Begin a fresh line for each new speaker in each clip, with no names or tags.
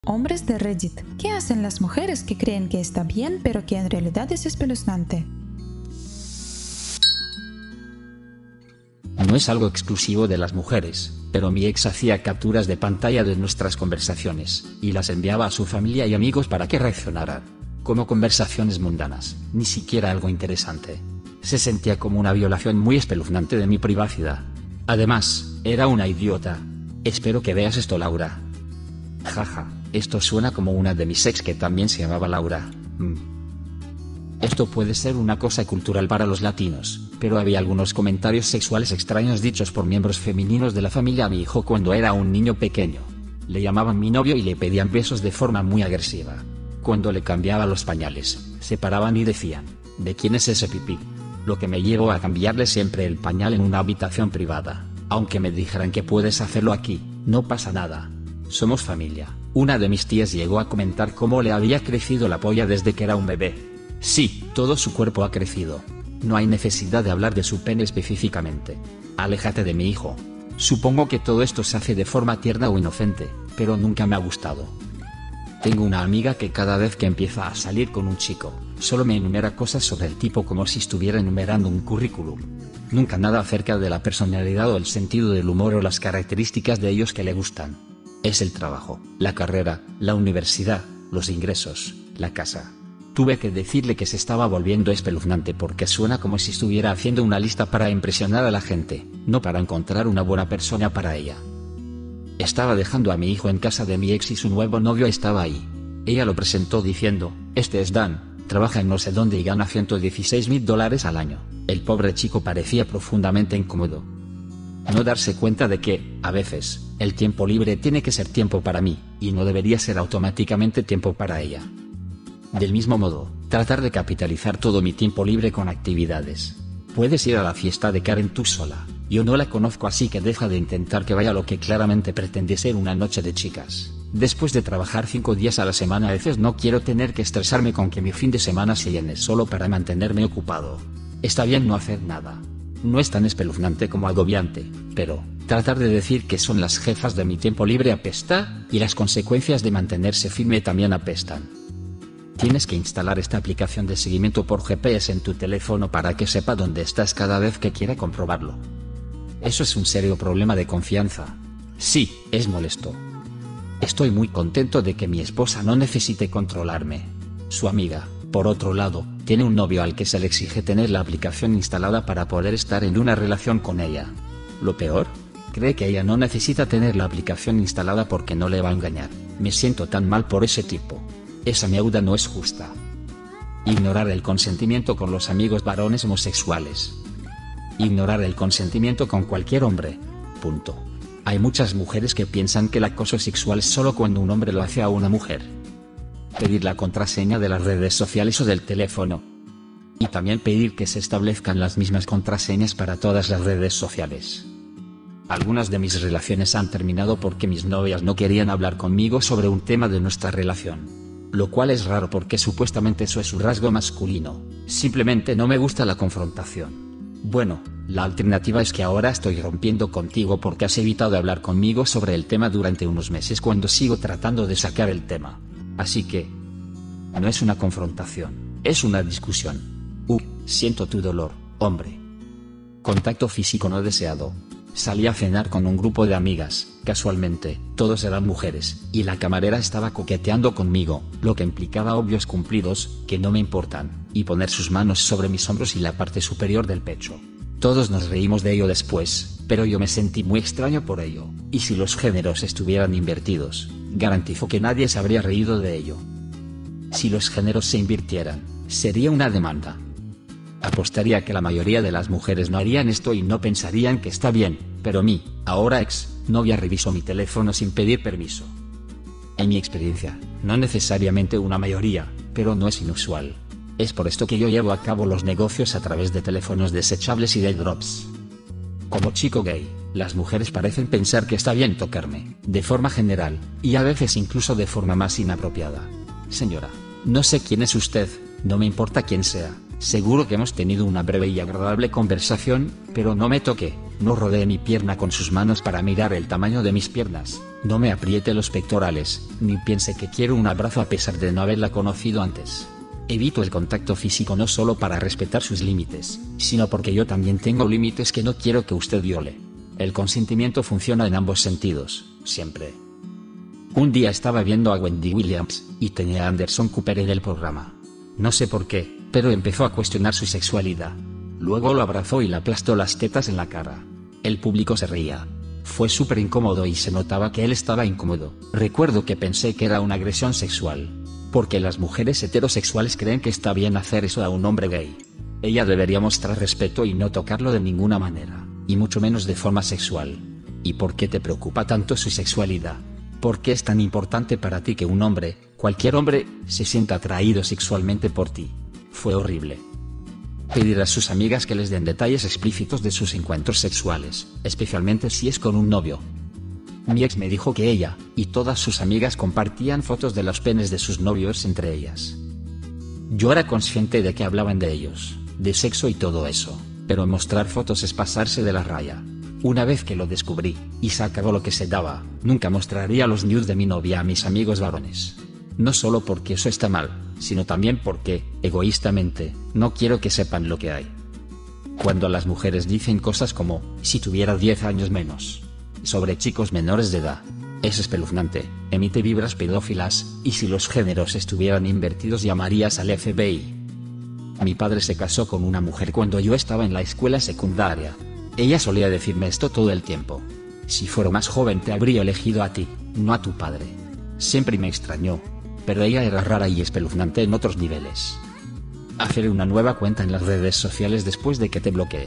Hombres de Reddit, ¿qué hacen las mujeres que creen que está bien pero que en realidad es espeluznante?
No es algo exclusivo de las mujeres, pero mi ex hacía capturas de pantalla de nuestras conversaciones, y las enviaba a su familia y amigos para que reaccionaran. Como conversaciones mundanas, ni siquiera algo interesante. Se sentía como una violación muy espeluznante de mi privacidad. Además, era una idiota. Espero que veas esto, Laura. Jaja, esto suena como una de mis ex que también se llamaba Laura. Esto puede ser una cosa cultural para los latinos, pero había algunos comentarios sexuales extraños dichos por miembros femeninos de la familia a mi hijo cuando era un niño pequeño. Le llamaban mi novio y le pedían besos de forma muy agresiva. Cuando le cambiaba los pañales, se paraban y decían, ¿de quién es ese pipí? Lo que me llevó a cambiarle siempre el pañal en una habitación privada. Aunque me dijeran que puedes hacerlo aquí, no pasa nada. Somos familia. Una de mis tías llegó a comentar cómo le había crecido la polla desde que era un bebé. Sí, todo su cuerpo ha crecido. No hay necesidad de hablar de su pene específicamente. Aléjate de mi hijo. Supongo que todo esto se hace de forma tierna o inocente, pero nunca me ha gustado. Tengo una amiga que cada vez que empieza a salir con un chico, solo me enumera cosas sobre el tipo como si estuviera enumerando un currículum. Nunca nada acerca de la personalidad o el sentido del humor o las características de ellos que le gustan. Es el trabajo, la carrera, la universidad, los ingresos, la casa. Tuve que decirle que se estaba volviendo espeluznante porque suena como si estuviera haciendo una lista para impresionar a la gente, no para encontrar una buena persona para ella. Estaba dejando a mi hijo en casa de mi ex y su nuevo novio estaba ahí. Ella lo presentó diciendo, este es Dan, trabaja en no sé dónde y gana $116,000 al año. El pobre chico parecía profundamente incómodo. No darse cuenta de que, a veces, el tiempo libre tiene que ser tiempo para mí, y no debería ser automáticamente tiempo para ella. Del mismo modo, tratar de capitalizar todo mi tiempo libre con actividades. Puedes ir a la fiesta de Karen tú sola. Yo no la conozco, así que deja de intentar que vaya a lo que claramente pretende ser una noche de chicas. Después de trabajar 5 días a la semana, a veces no quiero tener que estresarme con que mi fin de semana se llene solo para mantenerme ocupado. Está bien no hacer nada. No es tan espeluznante como agobiante, pero tratar de decir que son las jefas de mi tiempo libre apesta, y las consecuencias de mantenerse firme también apestan. Tienes que instalar esta aplicación de seguimiento por GPS en tu teléfono para que sepa dónde estás cada vez que quiera comprobarlo. Eso es un serio problema de confianza. Sí, es molesto. Estoy muy contento de que mi esposa no necesite controlarme. Su amiga, por otro lado, tiene un novio al que se le exige tener la aplicación instalada para poder estar en una relación con ella. Lo peor, cree que ella no necesita tener la aplicación instalada porque no le va a engañar. Me siento tan mal por ese tipo. Esa miauda no es justa. Ignorar el consentimiento con los amigos varones homosexuales. Ignorar el consentimiento con cualquier hombre. Punto. Hay muchas mujeres que piensan que el acoso sexual es solo cuando un hombre lo hace a una mujer. Pedir la contraseña de las redes sociales o del teléfono. Y también pedir que se establezcan las mismas contraseñas para todas las redes sociales. Algunas de mis relaciones han terminado porque mis novias no querían hablar conmigo sobre un tema de nuestra relación. Lo cual es raro porque supuestamente eso es un rasgo masculino. Simplemente no me gusta la confrontación. Bueno, la alternativa es que ahora estoy rompiendo contigo porque has evitado hablar conmigo sobre el tema durante unos meses cuando sigo tratando de sacar el tema. Así que... no es una confrontación, es una discusión. Siento tu dolor, hombre. Contacto físico no deseado. Salí a cenar con un grupo de amigas, casualmente, todos eran mujeres, y la camarera estaba coqueteando conmigo, lo que implicaba obvios cumplidos, que no me importan, y poner sus manos sobre mis hombros y la parte superior del pecho. Todos nos reímos de ello después, pero yo me sentí muy extraño por ello, y si los géneros estuvieran invertidos, garantizo que nadie se habría reído de ello. Si los géneros se invirtieran, sería una demanda. Apostaría que la mayoría de las mujeres no harían esto y no pensarían que está bien, pero mi, ahora ex, novia revisó mi teléfono sin pedir permiso. En mi experiencia, no necesariamente una mayoría, pero no es inusual. Es por esto que yo llevo a cabo los negocios a través de teléfonos desechables y de drops. Como chico gay, las mujeres parecen pensar que está bien tocarme, de forma general, y a veces incluso de forma más inapropiada. Señora, no sé quién es usted, no me importa quién sea. Seguro que hemos tenido una breve y agradable conversación, pero no me toque, no rodee mi pierna con sus manos para mirar el tamaño de mis piernas. No me apriete los pectorales, ni piense que quiero un abrazo a pesar de no haberla conocido antes. Evito el contacto físico no solo para respetar sus límites, sino porque yo también tengo límites que no quiero que usted viole. El consentimiento funciona en ambos sentidos, siempre. Un día estaba viendo a Wendy Williams, y tenía a Anderson Cooper en el programa. No sé por qué, pero empezó a cuestionar su sexualidad. Luego lo abrazó y le aplastó las tetas en la cara. El público se reía. Fue súper incómodo y se notaba que él estaba incómodo. Recuerdo que pensé que era una agresión sexual. Porque las mujeres heterosexuales creen que está bien hacer eso a un hombre gay. Ella debería mostrar respeto y no tocarlo de ninguna manera, y mucho menos de forma sexual. ¿Y por qué te preocupa tanto su sexualidad? ¿Por qué es tan importante para ti que un hombre, cualquier hombre, se sienta atraído sexualmente por ti? Fue horrible. Pedir a sus amigas que les den detalles explícitos de sus encuentros sexuales, especialmente si es con un novio. Mi ex me dijo que ella, y todas sus amigas compartían fotos de los penes de sus novios entre ellas. Yo era consciente de que hablaban de ellos, de sexo y todo eso, pero mostrar fotos es pasarse de la raya. Una vez que lo descubrí, y se acabó lo que se daba, nunca mostraría los nudes de mi novia a mis amigos varones. No solo porque eso está mal, sino también porque, egoístamente, no quiero que sepan lo que hay. Cuando las mujeres dicen cosas como, si tuviera 10 años menos, sobre chicos menores de edad, es espeluznante, emite vibras pedófilas, y si los géneros estuvieran invertidos llamarías al FBI. Mi padre se casó con una mujer cuando yo estaba en la escuela secundaria. Ella solía decirme esto todo el tiempo. Si fuera más joven te habría elegido a ti, no a tu padre. Siempre me extrañó, pero ella era rara y espeluznante en otros niveles. Hacer una nueva cuenta en las redes sociales después de que te bloqueé.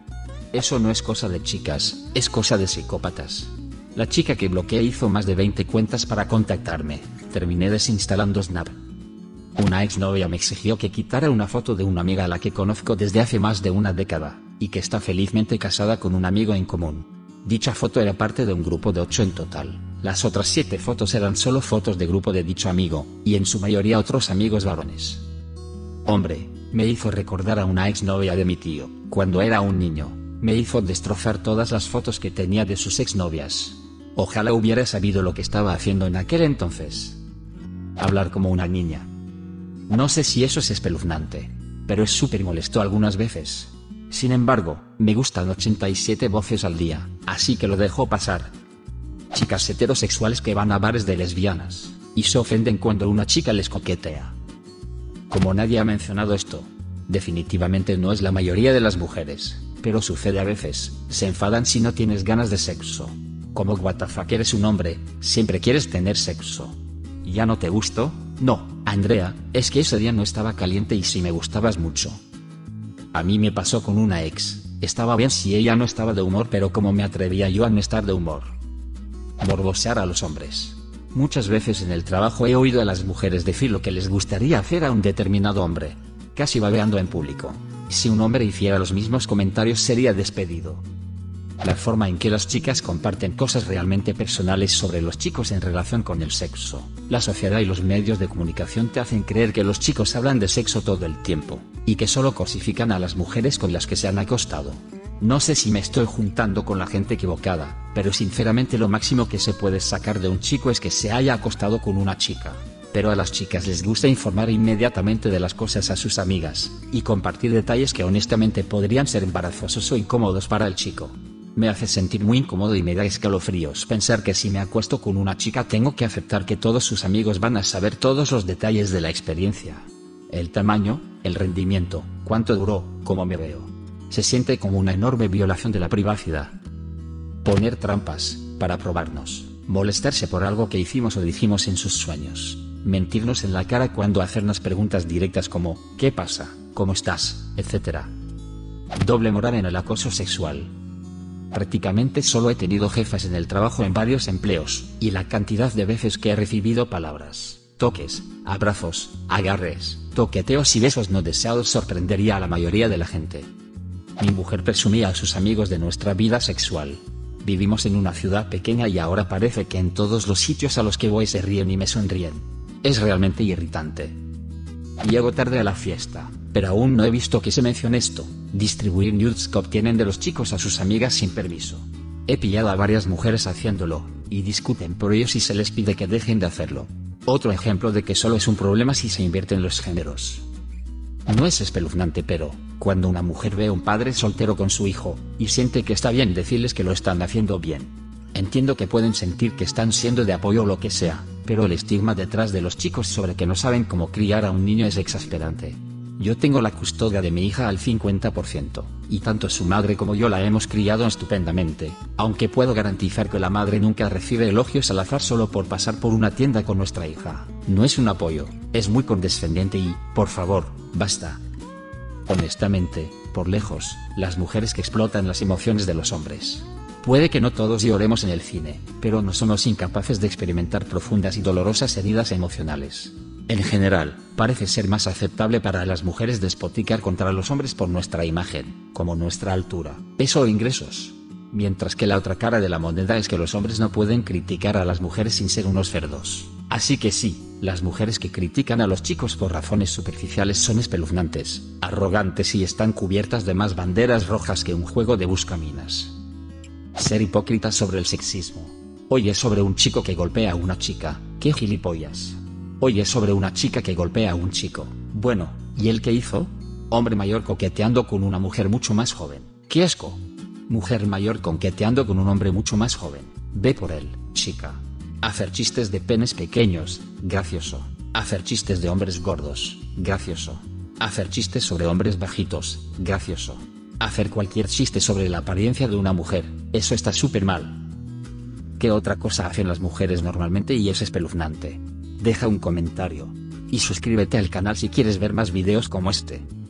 Eso no es cosa de chicas, es cosa de psicópatas. La chica que bloqueé hizo más de 20 cuentas para contactarme, terminé desinstalando Snap. Una exnovia me exigió que quitara una foto de una amiga a la que conozco desde hace más de una década, y que está felizmente casada con un amigo en común. Dicha foto era parte de un grupo de 8 en total, las otras 7 fotos eran solo fotos de grupo de dicho amigo, y en su mayoría otros amigos varones. Hombre, me hizo recordar a una exnovia de mi tío, cuando era un niño, me hizo destrozar todas las fotos que tenía de sus exnovias. Ojalá hubiera sabido lo que estaba haciendo en aquel entonces. Hablar como una niña. No sé si eso es espeluznante, pero es súper molesto algunas veces. Sin embargo, me gustan 87 voces al día, así que lo dejo pasar. Chicas heterosexuales que van a bares de lesbianas, y se ofenden cuando una chica les coquetea. Como nadie ha mencionado esto, definitivamente no es la mayoría de las mujeres, pero sucede a veces, se enfadan si no tienes ganas de sexo. Como what the fuck, eres un hombre, siempre quieres tener sexo. ¿Ya no te gustó? No, Andrea, es que ese día no estaba caliente y sí me gustabas mucho. A mí me pasó con una ex, estaba bien si ella no estaba de humor, pero ¿cómo me atrevía yo a no estar de humor? Morbosear a los hombres. Muchas veces en el trabajo he oído a las mujeres decir lo que les gustaría hacer a un determinado hombre, casi babeando en público. Si un hombre hiciera los mismos comentarios sería despedido. La forma en que las chicas comparten cosas realmente personales sobre los chicos en relación con el sexo. La sociedad y los medios de comunicación te hacen creer que los chicos hablan de sexo todo el tiempo, y que solo cosifican a las mujeres con las que se han acostado. No sé si me estoy juntando con la gente equivocada, pero sinceramente lo máximo que se puede sacar de un chico es que se haya acostado con una chica. Pero a las chicas les gusta informar inmediatamente de las cosas a sus amigas, y compartir detalles que honestamente podrían ser embarazosos o incómodos para el chico. Me hace sentir muy incómodo y me da escalofríos pensar que si me acuesto con una chica tengo que aceptar que todos sus amigos van a saber todos los detalles de la experiencia. El tamaño, el rendimiento, cuánto duró, cómo me veo. Se siente como una enorme violación de la privacidad. Poner trampas, para probarnos, molestarse por algo que hicimos o dijimos en sus sueños, mentirnos en la cara cuando hacernos preguntas directas como, ¿qué pasa?, ¿cómo estás?, etc. Doble moral en el acoso sexual. Prácticamente solo he tenido jefas en el trabajo en varios empleos, y la cantidad de veces que he recibido palabras, toques, abrazos, agarres, toqueteos y besos no deseados sorprendería a la mayoría de la gente. Mi mujer presumía a sus amigos de nuestra vida sexual. Vivimos en una ciudad pequeña y ahora parece que en todos los sitios a los que voy se ríen y me sonríen. Es realmente irritante. Llego tarde a la fiesta, pero aún no he visto que se mencione esto. Distribuir nudes que obtienen de los chicos a sus amigas sin permiso. He pillado a varias mujeres haciéndolo, y discuten por ello si se les pide que dejen de hacerlo. Otro ejemplo de que solo es un problema si se invierten los géneros. No es espeluznante, pero, cuando una mujer ve a un padre soltero con su hijo, y siente que está bien decirles que lo están haciendo bien. Entiendo que pueden sentir que están siendo de apoyo o lo que sea, pero el estigma detrás de los chicos sobre que no saben cómo criar a un niño es exasperante. Yo tengo la custodia de mi hija al 50%, y tanto su madre como yo la hemos criado estupendamente, aunque puedo garantizar que la madre nunca recibe elogios al azar solo por pasar por una tienda con nuestra hija. No es un apoyo, es muy condescendiente y, por favor, basta. Honestamente, por lejos, las mujeres que explotan las emociones de los hombres. Puede que no todos lloremos en el cine, pero no somos incapaces de experimentar profundas y dolorosas heridas emocionales. En general, parece ser más aceptable para las mujeres despotricar contra los hombres por nuestra imagen, como nuestra altura, peso o ingresos. Mientras que la otra cara de la moneda es que los hombres no pueden criticar a las mujeres sin ser unos cerdos. Así que sí, las mujeres que critican a los chicos por razones superficiales son espeluznantes, arrogantes y están cubiertas de más banderas rojas que un juego de buscaminas. Ser hipócritas sobre el sexismo. Hoy es sobre un chico que golpea a una chica, ¡qué gilipollas! Hoy es sobre una chica que golpea a un chico. Bueno, ¿y él qué hizo? Hombre mayor coqueteando con una mujer mucho más joven. ¡Qué asco! Mujer mayor coqueteando con un hombre mucho más joven. Ve por él, chica. Hacer chistes de penes pequeños, gracioso. Hacer chistes de hombres gordos, gracioso. Hacer chistes sobre hombres bajitos, gracioso. Hacer cualquier chiste sobre la apariencia de una mujer, eso está súper mal. ¿Qué otra cosa hacen las mujeres normalmente y es espeluznante? Deja un comentario. Y suscríbete al canal si quieres ver más videos como este.